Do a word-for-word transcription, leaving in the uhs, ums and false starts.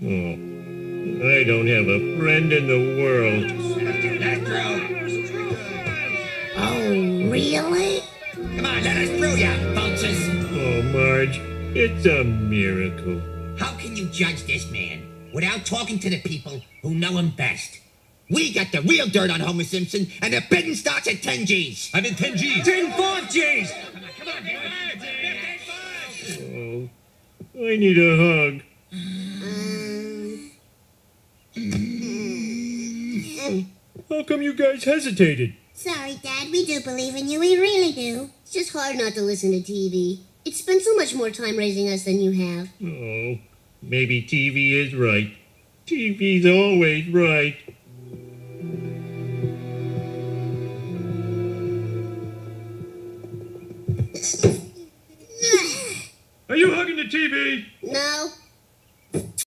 Oh, I don't have a friend in the world. Oh, really? Come on, let us through ya, vultures. Oh, Marge, it's a miracle. How can you judge this man without talking to the people who know him best? We got the real dirt on Homer Simpson, and the bidding starts at ten G's. I'm in ten G's. ten five G's. Oh, I need a hug. How come you guys hesitated? Sorry, Dad. We do believe in you. We really do. It's just hard not to listen to T V. It's spent so much more time raising us than you have. Oh, maybe T V is right. T V's always right. Are you hugging the T V? No.